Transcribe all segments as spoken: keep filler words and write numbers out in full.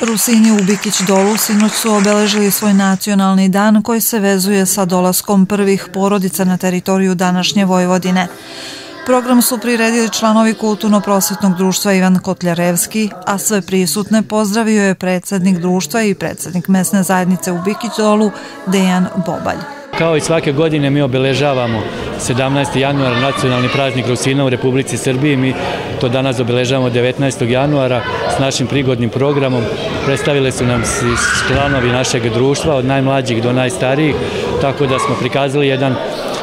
Rusini u Bikić Dolu sinoć su obeležili svoj nacionalni dan koji se vezuje sa dolaskom prvih porodica na teritoriju današnje Vojvodine. Program su priredili članovi Kulturno-prosvetnog društva Ivan Kotljarevski, a sve prisutne pozdravio je predsjednik društva i predsjednik mesne zajednice u Bikić Dolu Dejan Bobalj. Kao i svake godine mi obeležavamo sedamnaestog januara nacionalni praznik Rusina u Republici Srbiji. Mi to danas obeležavamo devetnaestog januara s našim prigodnim programom. Predstavili su nam članovi našeg društva od najmlađih do najstarijih, tako da smo prikazali jedan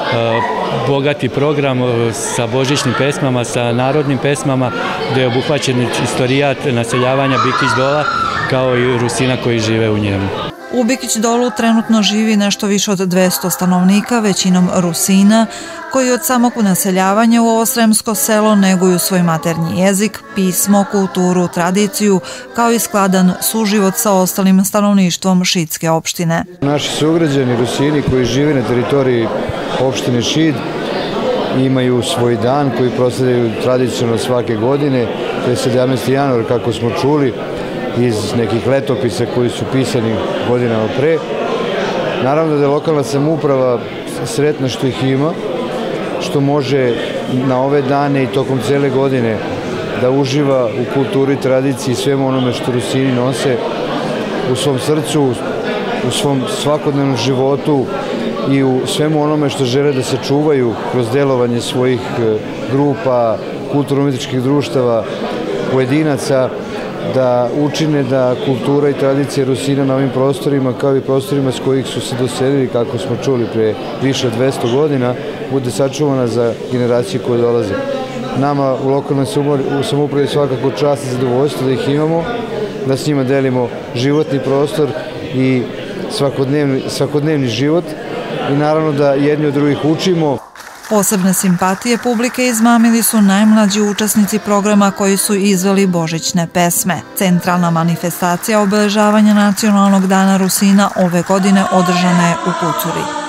bogati program sa božićnim pesmama, sa narodnim pesmama, gde je obuhvaćen istorijat naseljavanja Bikić Dola kao i Rusina koji žive u njemu. U Bikić Dolu trenutno živi nešto više od dvesta stanovnika, većinom Rusina, koji od samog naseljavanja u ovo sremsko selo neguju svoj maternji jezik, pismo, kulturu, tradiciju, kao i skladan suživot sa ostalim stanovništvom Šidske opštine. Naši sugrađani Rusini koji žive na teritoriji opštine Šid imaju svoj dan koji proslavljaju tradicionalno svake godine, to je sedamnaesti januar, kako smo čuli iz nekih letopisa koji su pisani godinama pre. Naravno da je lokalna samouprava sretna što ih ima, što može na ove dane i tokom cele godine da uživa u kulturi, tradiciji i svemu onome što Rusini nose u svom srcu, u svom svakodnevnom životu i u svemu onome što žele da se čuvaju kroz delovanje svojih grupa, kulturno-umetničkih društava, pojedinaca, da učine da kultura i tradicija Rusina na ovim prostorima, kao i prostorima s kojih su se doselili, kako smo čuli, pre više od dvesta godina, bude sačuvana za generacije koje dolaze. Nama u lokalnoj samoupravi je svakako čast i zadovoljstvo da ih imamo, da s njima delimo životni prostor i svakodnevni, svakodnevni život i naravno da jedni od drugih učimo. Posebne simpatije publike izmamili su najmlađi učesnici programa koji su izveli božićne pesme. Centralna manifestacija obeležavanja Nacionalnog dana Rusina ove godine održana je u Kucuri.